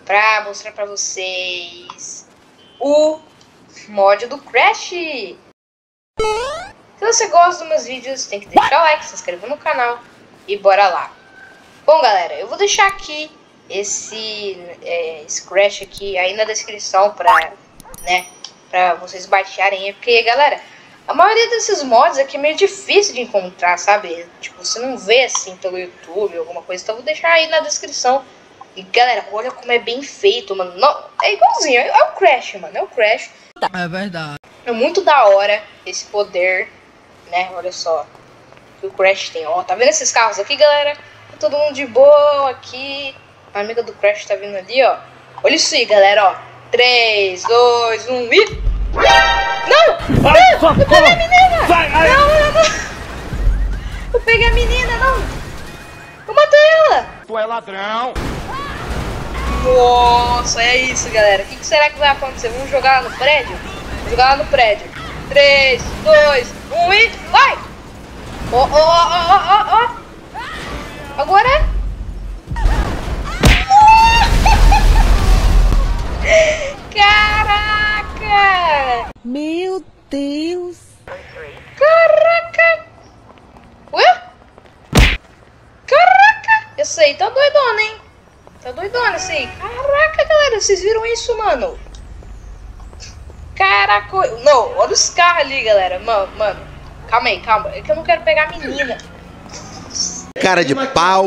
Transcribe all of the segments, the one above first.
pra mostrar pra vocês o mod do Crash. Se você gosta dos meus vídeos, tem que deixar o like, se inscrever no canal e bora lá. Bom, galera, eu vou deixar aqui esse Crash aqui aí na descrição pra vocês baixarem, porque, galera, a maioria desses mods aqui é meio difícil de encontrar, sabe? Tipo, você não vê assim pelo YouTube, alguma coisa, então eu vou deixar aí na descrição. E, galera, olha como é bem feito, mano. Não, é igualzinho, é o Crash, mano, é o Crash. É verdade. É muito da hora esse poder, né? Olha só que o Crash tem. Ó, tá vendo esses carros aqui, galera? Tá todo mundo de boa aqui. A amiga do Crash tá vindo ali, ó. Olha isso aí, galera, ó. 3, 2, 1 e... Não! Não! Eu peguei a menina! Não! Eu peguei a menina, não! Eu matei ela! Tu é ladrão! Nossa, é isso, galera. O que será que vai acontecer? Vamos jogar lá no prédio? Vamos jogar lá no prédio. 3, 2, 1 e... Vai! Ó, ó, ó, ó, ó! Agora... Caraca! Meu Deus! Caraca! Ué? Caraca! Esse aí tá doidona, hein? Tá doidona esse aí. Caraca, galera, vocês viram isso, mano? Caraca! Não, olha os carros ali, galera. Mano. Calma aí, calma. É que eu não quero pegar a menina. Cara de pau.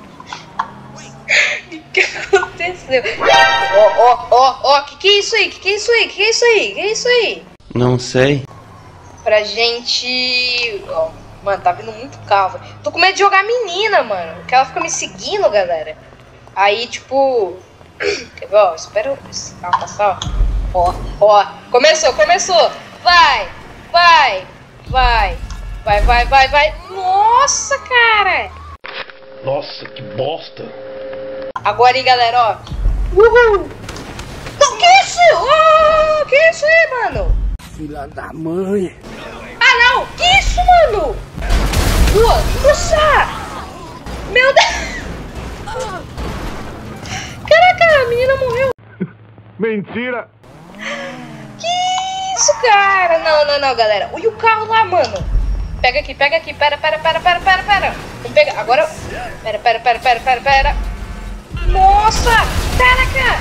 O que aconteceu? Ó, que é isso aí? Que é isso aí? Que é isso aí? Que é isso aí? Não sei. Pra gente... Ó, mano, tá vindo muito carro, velho. Tô com medo de jogar a menina, mano. Porque ela fica me seguindo, galera. Aí, tipo... Quer ver, ó? Espera esse carro passar, ó. Ó. Começou. Vai. Nossa, cara. Nossa, que bosta! Agora aí, galera, ó. Uhul. Não, que isso? Oh, que isso aí, mano? Filha da mãe! Ah, não! Que isso, mano? Nossa! Meu Deus! Caraca, a menina morreu! Mentira! Que isso, cara? Não, galera. Olha o carro lá, mano. Pega aqui. Pera. Vamos pegar. Agora. Pera. Nossa! Caraca!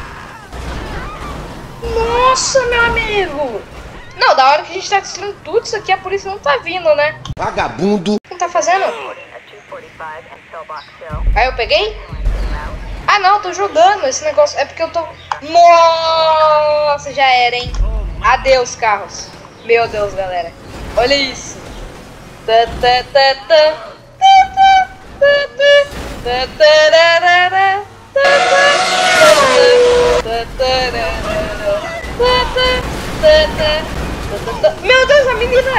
Nossa, meu amigo! Não, da hora que a gente tá destruindo tudo isso aqui, a polícia não tá vindo, né? Vagabundo. Não tá fazendo? Aí eu peguei? Ah, não, tô jogando esse negócio. É porque eu tô... Nossa, já era, hein? Adeus, carros. Meu Deus, galera. Olha isso. Meu Deus, a menina!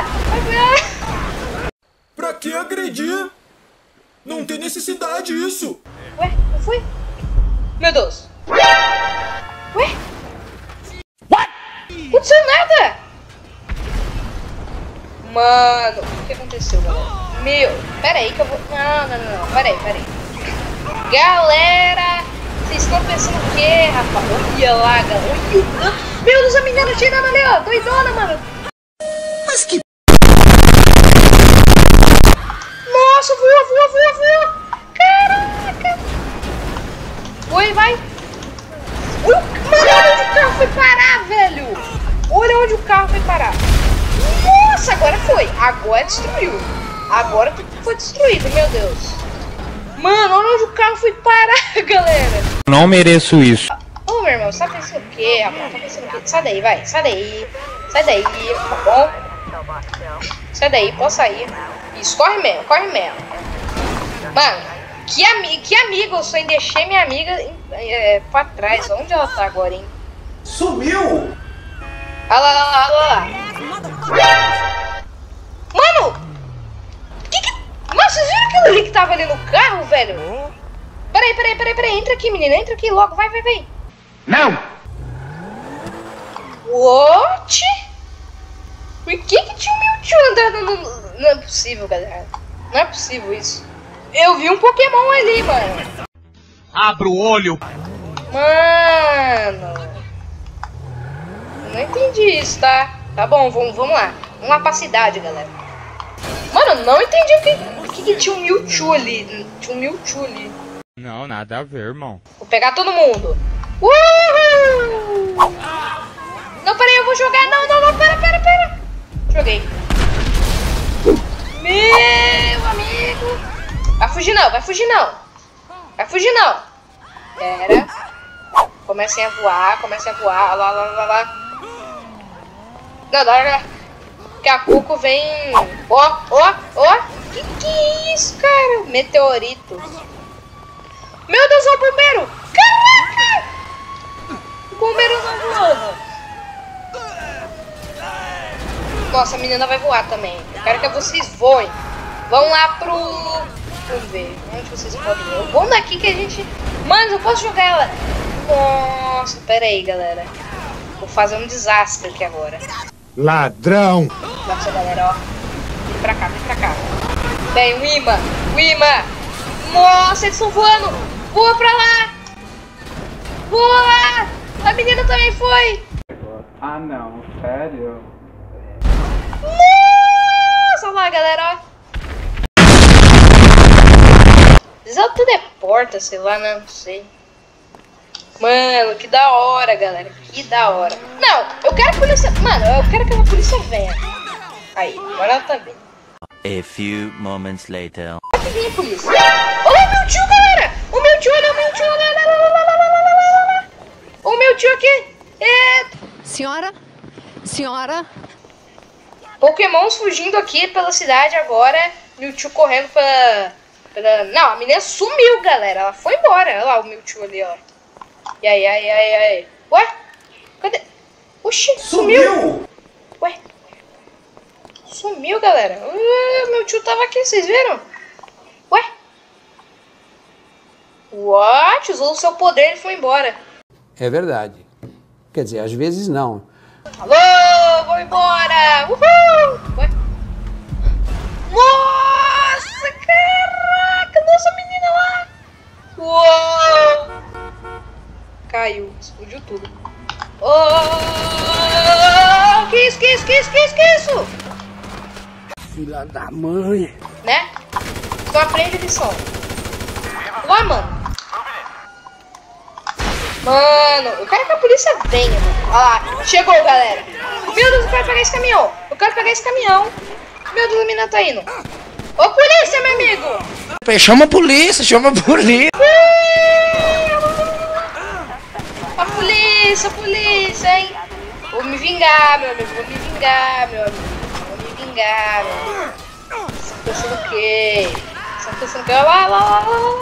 Pra que agredir? Não tem necessidade isso. Ué, não foi? Meu Deus. Ué? What? Não aconteceu nada! Mano, o que aconteceu, galera? Pera aí que eu vou... Não, pera aí. Galera, vocês estão pensando o quê, rapaz? Olha lá, galera. Meu Deus, a menina tirando ali, ó. Doidona, mano. Mas que... Nossa, voa. Caraca. Vai. Mano, olha onde o carro foi parar, velho. Olha onde o carro foi parar. Nossa, agora foi. Agora destruiu. Agora foi destruído, meu Deus. Mano, olha onde o carro foi parar, galera. Não mereço isso. Ô, meu irmão, você tá pensando o quê, rapaz? Tá pensando o quê? Sai daí, vai. Sai daí, tá bom? Sai daí, pode sair. Isso, corre mesmo. Mano, que amigo eu sou em deixei minha amiga pra trás. Onde ela tá agora, hein? Sumiu! Olha lá. Mano! Mano, vocês viram aquilo ali que tava ali no carro, velho? Peraí. Entra aqui, menina. Entra aqui logo. Vai. Não! What? Por que tinha um Mewtwo andando no... Não é possível, galera. Não é possível isso. Eu vi um Pokémon ali, mano. Abra o olho! Mano. Eu não entendi isso, tá? Tá bom, vamos lá. Vamos lá pra cidade, galera. Mano, eu não entendi o que tinha um Mewtwo ali. Tinha um Mewtwo ali. Não, nada a ver, irmão. Vou pegar todo mundo. Uhul! Não, peraí, eu vou jogar. Não, pera. Joguei. Meu amigo. Vai fugir não. Pera. Comecem a voar. Lá. Não. Daqui a pouco vem... Ó. Que é isso, cara? Meteorito. Meu Deus, o bombeiro. Caraca! O bombeiro não voando. Nossa, a menina vai voar também. Eu quero que vocês voem. Vão lá pro... Vamos ver. Onde vocês podem ir? Eu vou daqui que a gente... Mano, eu posso jogar ela. Nossa, pera aí, galera. Vou fazer um desastre aqui agora. Ladrão! Nossa, galera, ó. Vem pra cá. Vem, o imã. Nossa, eles estão voando. Voa pra lá. Voa. A menina também foi. Ah, não. Sério? Nossa, olha lá, galera, ó. Ela teleporta, sei lá, né? Não sei. Mano, que da hora, galera. Que da hora. Não, eu quero que a polícia... Mano, eu quero que a polícia venha. Aí, agora ela tá vindo. A few moments later. Aqui vem a polícia. Olha o Mewtwo, galera. O Mewtwo, olha o Mewtwo. O Mewtwo aqui. Senhora. Pokémons fugindo aqui pela cidade agora. Mewtwo correndo pela... Não, a menina sumiu, galera. Ela foi embora. Olha lá o Mewtwo ali, ó. E aí. Ué? Cadê? Oxi, sumiu. Ué? Sumiu, galera. O Mewtwo tava aqui, vocês viram? Ué? What? Usou o seu poder e foi embora. É verdade. Quer dizer, às vezes não. Alô, vou embora! Uhul! Ué? Nossa, caraca! Nossa, menina lá! Uou! Caiu, explodiu tudo. Oh! Que isso? Filha da mãe. Né? Então aprende a lição. Lá, mano. Mano, eu quero que a polícia venha, mano. Olha lá, chegou, galera. Meu Deus, eu quero pegar esse caminhão. Meu Deus, a menina tá indo. Ô, polícia, meu amigo. Chama a polícia. A polícia, hein. Vou me vingar, meu amigo. Você tá pensando o quê? Lá.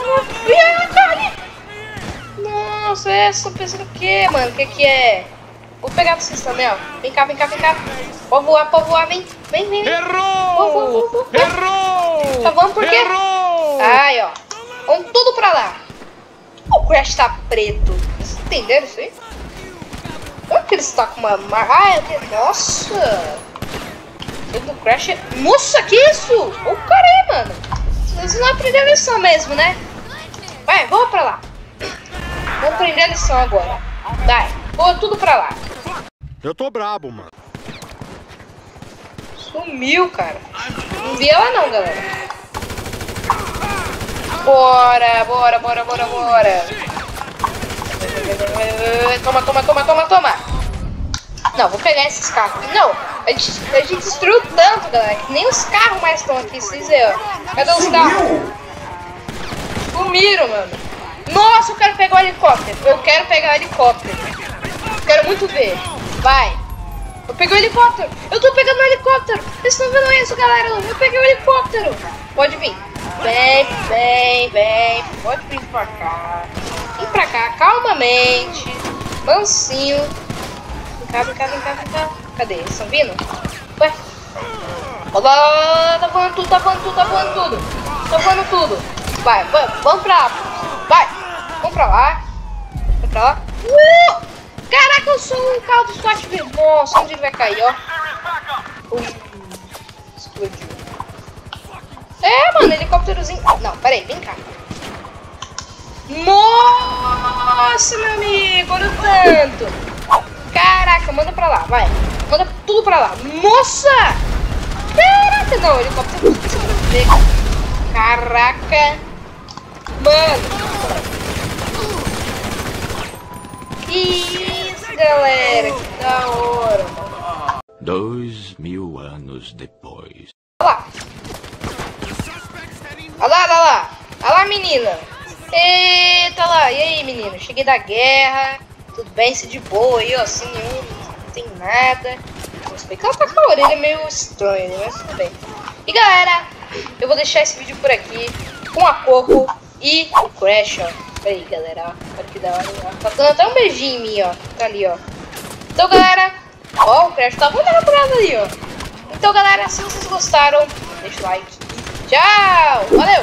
Nossa, vocês estão pensando o quê, mano? O que é? Vou pegar vocês também, ó. Vem cá. Pode voar, vem. Errou! Errou! Tá bom, por quê? Aí, ó. Vamos tudo pra lá. O Crash tá preto. Vocês entenderam isso aí? Olha que ele está com uma... Nossa! O do Crash é... Nossa, que isso? Ô, caramba, mano. Vocês não aprenderam a lição mesmo, né? Vai, vamos pra lá. Vamos aprender a lição agora. Vai, vou tudo pra lá. Eu tô brabo, mano. Sumiu, cara. Não vi ela não, galera. Bora. Toma. Não, vou pegar esses carros. Não, a gente destruiu tanto, galera, que nem os carros mais estão aqui. Vocês veem, ó. Cadê os carros? Sumiram, mano. Nossa, eu quero pegar o helicóptero. Eu quero muito ver. Vai. Eu peguei o helicóptero. Eu tô pegando o helicóptero. Vocês estão vendo isso, galera? Eu peguei o helicóptero. Pode vir. Vem. Pode vir pra cá. Vem pra cá, calmamente. Mansinho. Vem cá. Cadê? Eles estão vindo? Ué? Olá, tá voando tudo. Vai, vamos pra lá. Vai. Vamos pra lá. Caraca, eu sou um carro do SWAT. Nossa, onde ele vai cair, ó. Explodiu. É, mano, helicópterozinho. Não, peraí, vem cá. Nossa, meu amigo, olha o tanto. Caraca, manda pra lá, vai. Manda tudo pra lá. Nossa! Caraca, não, o helicóptero tudo em cima da TV. Caraca. Mano. Isso, galera, que da hora, mano. 2000 anos depois. Olha lá. Olha lá, olha lá. Olha lá, menina. Eita lá. E aí, menino? Cheguei da guerra. Tudo bem, se de boa aí, ó. Sem nenhum. Não tem nada. Vou explicar, ela tá com a orelha meio estranha, né? Mas tudo bem. E galera, eu vou deixar esse vídeo por aqui. Com a Coco e o Crash, ó. Olha aí, galera. Ó. Olha que da hora. Ó. Tá dando até um beijinho em mim, ó. Tá ali, ó. Então, galera. Ó, o Crash tá olhando pra ela ali, ó. Então, galera, se vocês gostaram, deixa o like. Tchau! Valeu!